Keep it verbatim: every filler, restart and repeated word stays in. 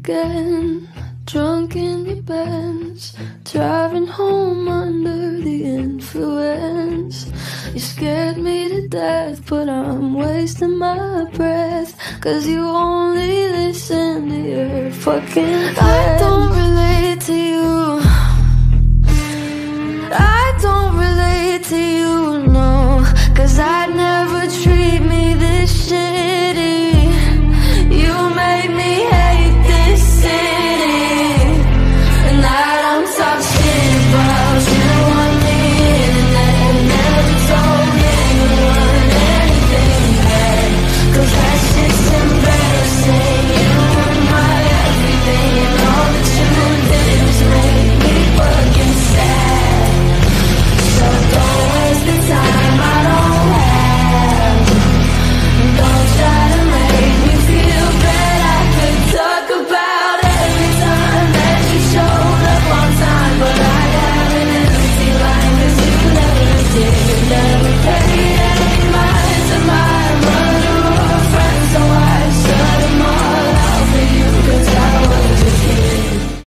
again. Drunk in your Benz, driving home under the influence. You scared me to death, but I'm wasting my breath, 'cause you only listen to your fucking friends. I don't